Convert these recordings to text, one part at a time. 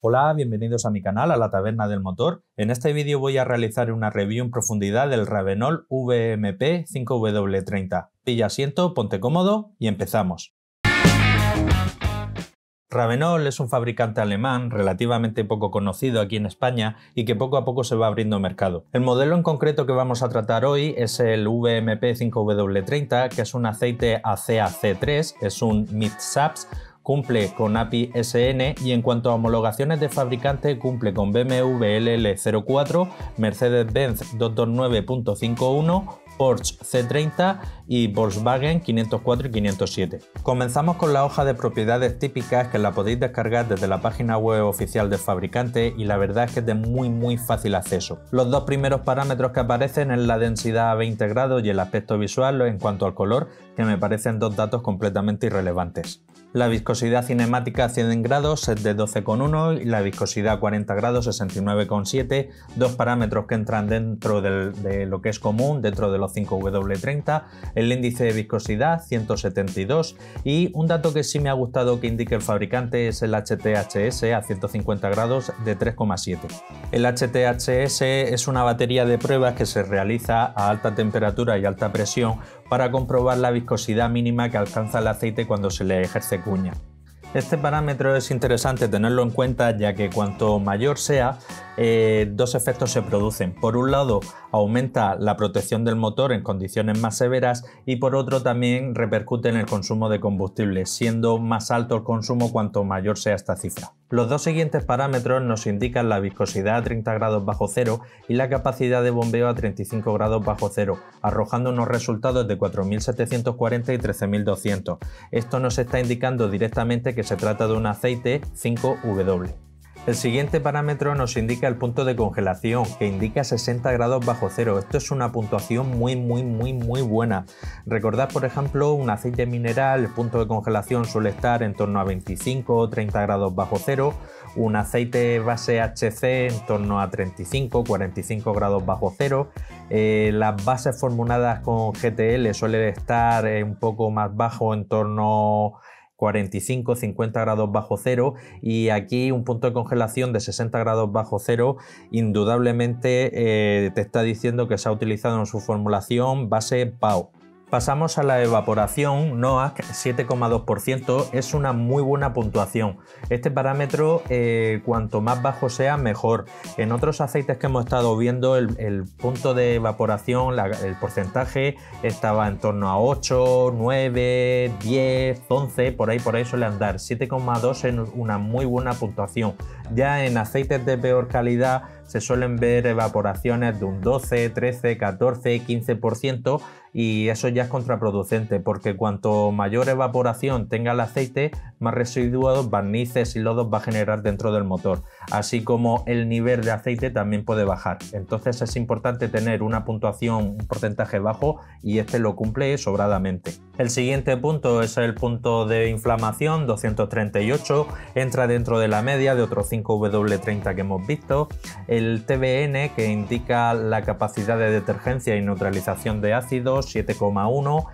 Hola, bienvenidos a mi canal, a la Taberna del Motor. En este vídeo voy a realizar una review en profundidad del Ravenol VMP 5W30. Pilla asiento, ponte cómodo y empezamos. Ravenol es un fabricante alemán relativamente poco conocido aquí en España y que poco a poco se va abriendo mercado. El modelo en concreto que vamos a tratar hoy es el VMP 5W30, que es un aceite ACAC3, es un Mid-SAPS, cumple con API SN y en cuanto a homologaciones de fabricante cumple con BMW LL04, Mercedes-Benz 229.51, Porsche C30 y Volkswagen 504 y 507. Comenzamos con la hoja de propiedades típicas, que la podéis descargar desde la página web oficial del fabricante y la verdad es que es de muy fácil acceso. Los dos primeros parámetros que aparecen es la densidad a 20 grados y el aspecto visual en cuanto al color, que me parecen dos datos completamente irrelevantes. La viscosidad cinemática a 100 grados es de 12,1 y la viscosidad a 40 grados 69,7, dos parámetros que entran dentro de lo que es común, dentro de los 5W30, el índice de viscosidad 172 y un dato que sí me ha gustado que indique el fabricante es el HTHS a 150 grados de 3,7. El HTHS es una batería de pruebas que se realiza a alta temperatura y alta presión para comprobar la viscosidad mínima que alcanza el aceite cuando se le ejerce cuña. Este parámetro es interesante tenerlo en cuenta, ya que cuanto mayor sea, dos efectos se producen. Por un lado, aumenta la protección del motor en condiciones más severas y por otro también repercute en el consumo de combustible, siendo más alto el consumo cuanto mayor sea esta cifra. Los dos siguientes parámetros nos indican la viscosidad a 30 grados bajo cero y la capacidad de bombeo a 35 grados bajo cero, arrojando unos resultados de 4.740 y 13.200. Esto nos está indicando directamente que se trata de un aceite 5W. El siguiente parámetro nos indica el punto de congelación, que indica 60 grados bajo cero. Esto es una puntuación muy buena. Recordad, por ejemplo, un aceite mineral, el punto de congelación suele estar en torno a 25 o 30 grados bajo cero. Un aceite base HC en torno a 35 45 grados bajo cero. Las bases formuladas con GTL suelen estar un poco más bajo, en torno 45-50 grados bajo cero, y aquí un punto de congelación de 60 grados bajo cero indudablemente te está diciendo que se ha utilizado en su formulación base PAO. Pasamos a la evaporación. NOAC 7,2% es una muy buena puntuación. Este parámetro cuanto más bajo sea mejor. En otros aceites que hemos estado viendo el punto de evaporación, el porcentaje estaba en torno a 8, 9, 10, 11, por ahí suele andar. 7,2 es una muy buena puntuación. Ya en aceites de peor calidad se suelen ver evaporaciones de un 12, 13, 14, 15% y eso ya es contraproducente, porque cuanto mayor evaporación tenga el aceite, más residuos, barnices y lodos va a generar dentro del motor, así como el nivel de aceite también puede bajar. Entonces es importante tener una puntuación, un porcentaje bajo, y este lo cumple sobradamente. El siguiente punto es el punto de inflamación, 238, entra dentro de la media de otros 5W30 que hemos visto. El TBN, que indica la capacidad de detergencia y neutralización de ácidos, 7,1.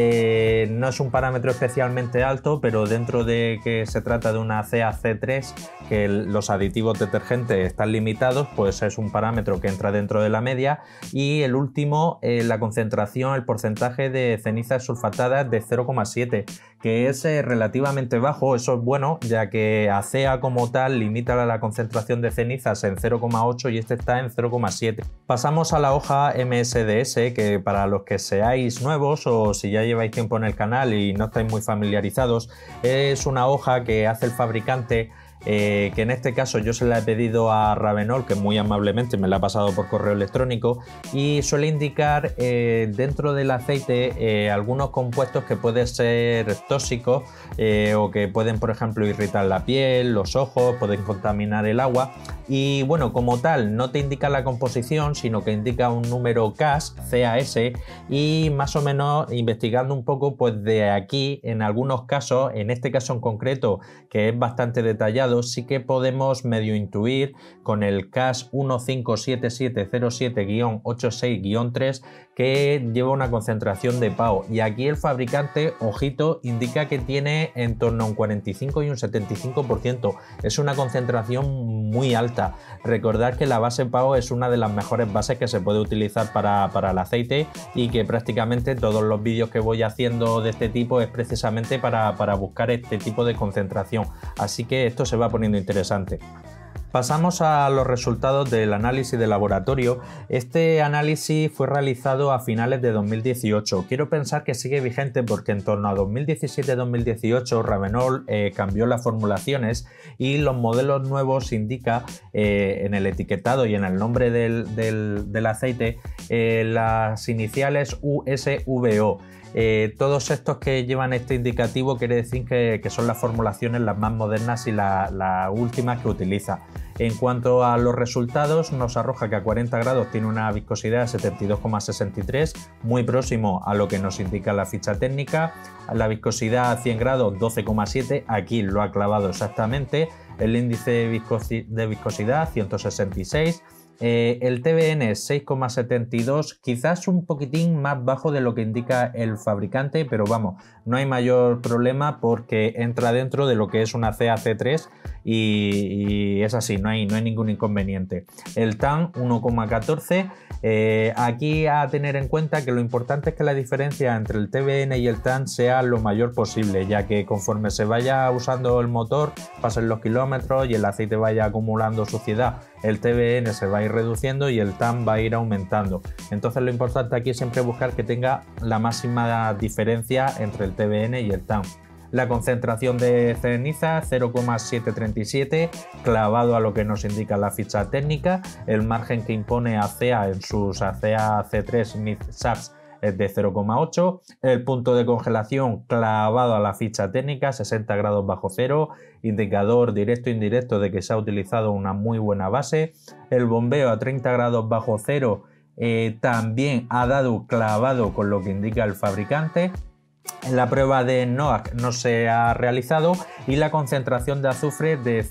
No es un parámetro especialmente alto, pero dentro de que se trata de una CAC3, que los aditivos detergentes están limitados, pues es un parámetro que entra dentro de la media. Y el último, la concentración, el porcentaje de cenizas sulfatadas de 0,7, que es relativamente bajo. Eso es bueno, ya que ACEA como tal limita la concentración de cenizas en 0,8 y este está en 0,7. Pasamos a la hoja MSDS, que para los que seáis nuevos o si ya lleváis tiempo en el canal y no estáis muy familiarizados, es una hoja que hace el fabricante, que en este caso yo se la he pedido a Ravenol, que muy amablemente me la ha pasado por correo electrónico, y suele indicar dentro del aceite algunos compuestos que pueden ser tóxicos o que pueden, por ejemplo, irritar la piel, los ojos, pueden contaminar el agua, y bueno, como tal no te indica la composición, sino que indica un número CAS, y más o menos investigando un poco, pues de aquí en algunos casos, en este caso en concreto que es bastante detallado, sí que podemos medio intuir con el CAS 157707-86-3 que lleva una concentración de PAO, y aquí el fabricante, ojito, indica que tiene en torno a un 45 y un 75%. Es una concentración muy alta. Recordad que la base PAO es una de las mejores bases que se puede utilizar para el aceite, y que prácticamente todos los vídeos que voy haciendo de este tipo es precisamente para buscar este tipo de concentración. Así que esto se va poniendo interesante. Pasamos a los resultados del análisis de laboratorio. Este análisis fue realizado a finales de 2018. Quiero pensar que sigue vigente porque en torno a 2017-2018 Ravenol cambió las formulaciones, y los modelos nuevos indica en el etiquetado y en el nombre del aceite las iniciales USVO. Todos estos que llevan este indicativo quiere decir que son las formulaciones las más modernas y las últimas que utiliza. En cuanto a los resultados, nos arroja que a 40 grados tiene una viscosidad de 72,63, muy próximo a lo que nos indica la ficha técnica. La viscosidad a 100 grados 12,7, aquí lo ha clavado exactamente. El índice de viscosidad 166. El TBN 6,72, quizás un poquitín más bajo de lo que indica el fabricante, pero vamos, no hay mayor problema porque entra dentro de lo que es una CaC3 y es así, no hay ningún inconveniente. El TAN 1,14, aquí a tener en cuenta que lo importante es que la diferencia entre el TBN y el TAN sea lo mayor posible, ya que conforme se vaya usando el motor, pasen los kilómetros y el aceite vaya acumulando suciedad, el TBN se va a ir reduciendo y el TAN va a ir aumentando. Entonces lo importante aquí es siempre buscar que tenga la máxima diferencia entre el TBN y el TAN. La concentración de ceniza 0,737, clavado a lo que nos indica la ficha técnica. El margen que impone ACEA en sus ACEA C3 MID-SAPS es de 0,8. El punto de congelación clavado a la ficha técnica 60 grados bajo cero, indicador directo e indirecto de que se ha utilizado una muy buena base. El bombeo a 30 grados bajo cero también ha dado clavado con lo que indica el fabricante. La prueba de NOAC no se ha realizado, y la concentración de azufre de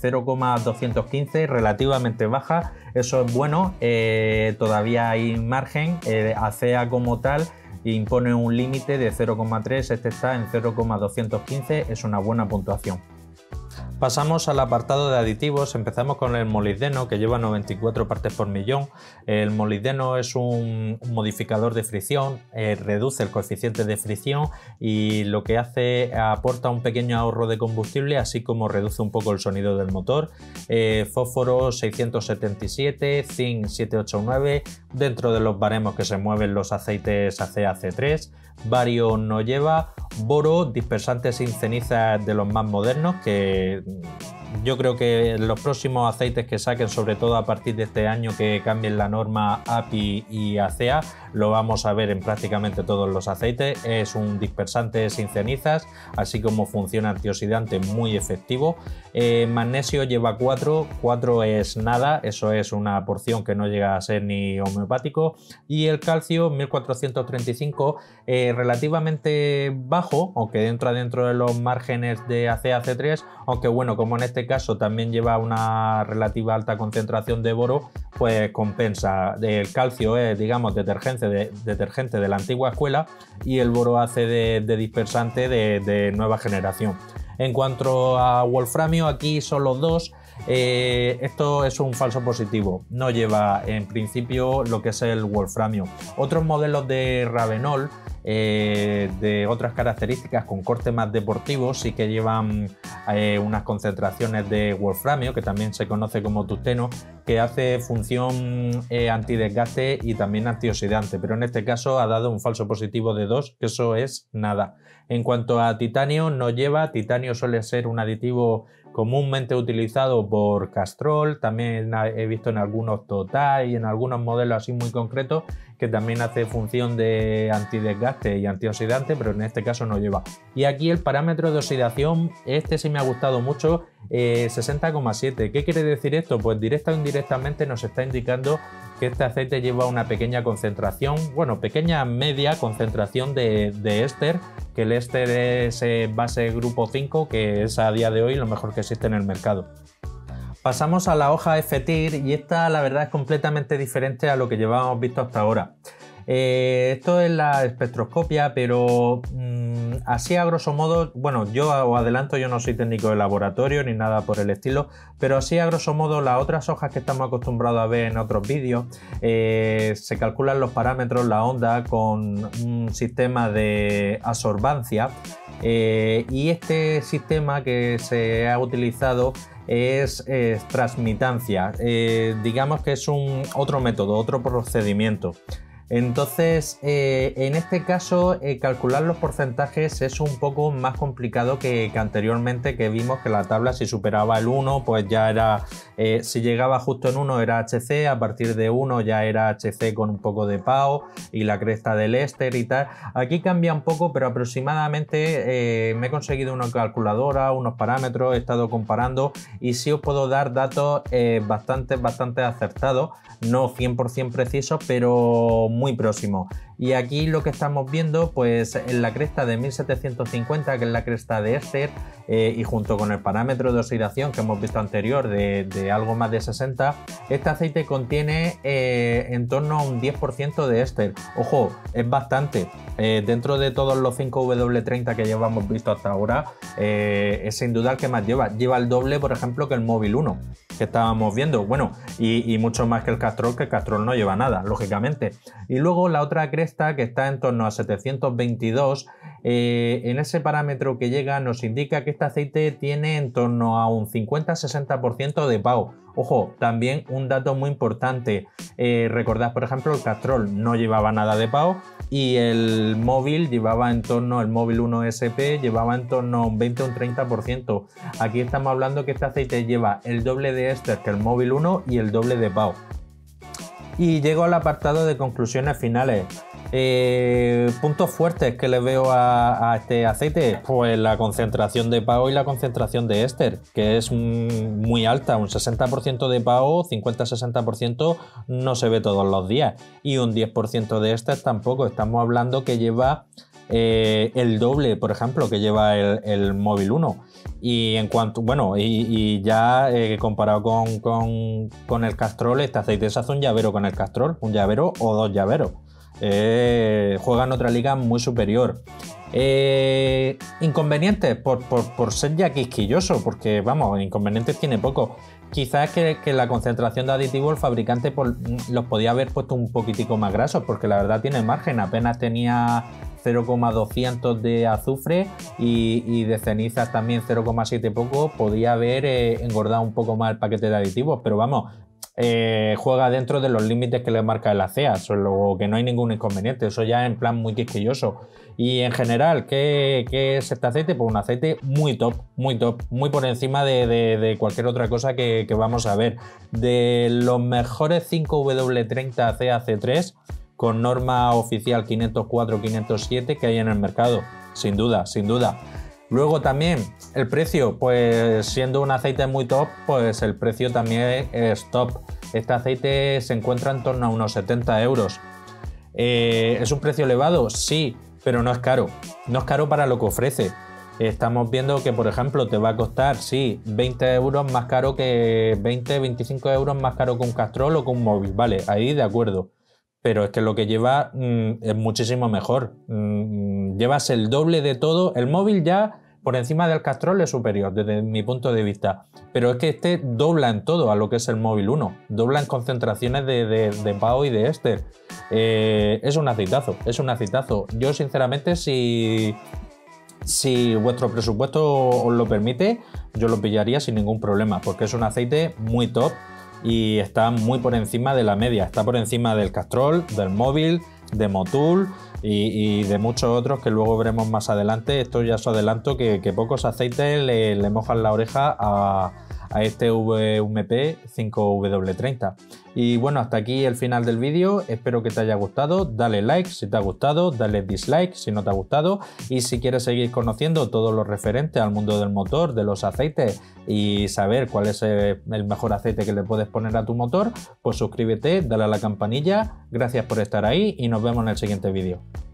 0,215, relativamente baja. Eso es bueno, todavía hay margen. ACEA como tal impone un límite de 0,3, este está en 0,215, es una buena puntuación. Pasamos al apartado de aditivos. Empezamos con el molibdeno, que lleva 94 partes por millón. El molibdeno es un modificador de fricción, reduce el coeficiente de fricción y lo que hace, aporta un pequeño ahorro de combustible, así como reduce un poco el sonido del motor. Fósforo 677, zinc 789, dentro de los baremos que se mueven los aceites ACEA C3. Bario no lleva. Boro, dispersante sin cenizas de los más modernos, que yo creo que los próximos aceites que saquen, sobre todo a partir de este año que cambien la norma API y ACEA, lo vamos a ver en prácticamente todos los aceites. Es un dispersante sin cenizas, así como funciona antioxidante muy efectivo. Magnesio lleva 4 es nada, eso es una porción que no llega a ser ni homeopático. Y el calcio 1435, relativamente bajo, aunque entra dentro de los márgenes de ACEA C3, aunque bueno, como en este caso también lleva una relativa alta concentración de boro, pues compensa. El calcio es, digamos, detergente de la antigua escuela, y el boro hace de dispersante de nueva generación. En cuanto a wolframio, aquí son los dos. Esto es un falso positivo, no lleva en principio lo que es el wolframio. Otros modelos de Ravenol de otras características con corte más deportivo sí que llevan unas concentraciones de wolframio, que también se conoce como tungsteno, que hace función antidesgaste y también antioxidante, pero en este caso ha dado un falso positivo de 2, que eso es nada. En cuanto a titanio, no lleva. Titanio suele ser un aditivo comúnmente utilizado por Castrol, también he visto en algunos Total y en algunos modelos así muy concretos que también hace función de antidesgaste y antioxidante, pero en este caso no lleva. Y aquí el parámetro de oxidación, este sí me ha gustado mucho, 60,7. ¿Qué quiere decir esto? Pues directa o indirectamente nos está indicando que este aceite lleva una pequeña concentración, bueno, pequeña media concentración de éster, que el éster es base grupo 5, que es a día de hoy lo mejor que existe en el mercado. Pasamos a la hoja F-TIR y esta la verdad es completamente diferente a lo que llevábamos visto hasta ahora. Esto es la espectroscopia, pero así a grosso modo, bueno, yo os adelanto, yo no soy técnico de laboratorio ni nada por el estilo, pero así a grosso modo las otras hojas que estamos acostumbrados a ver en otros vídeos, se calculan los parámetros, la onda con un sistema de absorbancia, y este sistema que se ha utilizado es transmitancia, digamos que es otro método, otro procedimiento. Entonces, en este caso, calcular los porcentajes es un poco más complicado que anteriormente, que vimos que la tabla, si superaba el 1, pues ya era, si llegaba justo en 1 era HC, a partir de 1 ya era HC con un poco de PAO y la cresta del éster y tal. Aquí cambia un poco, pero aproximadamente me he conseguido una calculadora, unos parámetros, he estado comparando y sí os puedo dar datos bastante acertados, no 100% precisos, pero muy próximo. Y aquí lo que estamos viendo, pues en la cresta de 1750, que es la cresta de éster, y junto con el parámetro de oxidación que hemos visto anterior de algo más de 60, este aceite contiene en torno a un 10% de éster. Ojo, es bastante. Dentro de todos los 5W30 que llevamos visto hasta ahora, es sin duda el que más lleva. Lleva el doble, por ejemplo, que el Móvil 1 que estábamos viendo. Bueno, y mucho más que el Castrol no lleva nada, lógicamente. Y luego la otra cresta, que está en torno a 722, en ese parámetro que llega nos indica que este aceite tiene en torno a un 50-60% de PAO. Ojo, también un dato muy importante, recordad, por ejemplo, el Castrol no llevaba nada de PAO y el móvil llevaba en torno, el Móvil 1 SP llevaba en torno a un 20 o un 30%. Aquí estamos hablando que este aceite lleva el doble de éster que el Móvil 1 y el doble de PAO. Y llego al apartado de conclusiones finales. Puntos fuertes que le veo a este aceite, pues la concentración de PAO y la concentración de éster, que es muy alta, un 60% de PAO, 50-60% no se ve todos los días, y un 10% de éster tampoco. Estamos hablando que lleva el doble, por ejemplo, que lleva el Móvil 1. Y en cuanto, bueno, y ya comparado con el Castrol, este aceite se hace un llavero con el Castrol, un llavero o dos llaveros. Juega en otra liga muy superior. Inconvenientes por ser ya quisquilloso, porque vamos, inconvenientes tiene poco. Quizás que la concentración de aditivos, el fabricante los podía haber puesto un poquitico más grasos, porque la verdad tiene margen, apenas tenía 0,200 de azufre y de cenizas también 0,7 poco. Podía haber engordado un poco más el paquete de aditivos, pero vamos, juega dentro de los límites que le marca el ACEA, solo que no hay ningún inconveniente. Eso ya en plan muy quisquilloso. Y en general, ¿qué es este aceite? Pues un aceite muy top, muy por encima de cualquier otra cosa que vamos a ver. De los mejores 5W30 CAC3 con norma oficial 504-507 que hay en el mercado, sin duda. Luego también el precio, pues siendo un aceite muy top, pues el precio también es top. Este aceite se encuentra en torno a unos 70 euros. ¿Es un precio elevado? Sí, pero no es caro. No es caro para lo que ofrece. Estamos viendo que, por ejemplo, te va a costar, sí, 20 euros más caro que 20-25 euros más caro que un Castrol o que un móvil. Vale, ahí de acuerdo. Pero es que lo que lleva es muchísimo mejor. Llevas el doble de todo. El móvil ya por encima del Castrol es superior desde mi punto de vista. Pero es que este dobla en todo a lo que es el Móvil 1. Dobla en concentraciones de PAO y de éster. Es un aceitazo. Yo sinceramente, si vuestro presupuesto os lo permite, yo lo pillaría sin ningún problema, porque es un aceite muy top y está muy por encima de la media. Está por encima del Castrol, del móvil, de Motul y de muchos otros que luego veremos más adelante. Esto ya os adelanto que pocos aceites le mojan la oreja a este WMP 5W30. Y bueno, hasta aquí el final del vídeo, espero que te haya gustado, dale like si te ha gustado, dale dislike si no te ha gustado, y si quieres seguir conociendo todo lo referente al mundo del motor, de los aceites y saber cuál es el mejor aceite que le puedes poner a tu motor, pues suscríbete, dale a la campanilla, gracias por estar ahí y nos vemos en el siguiente vídeo.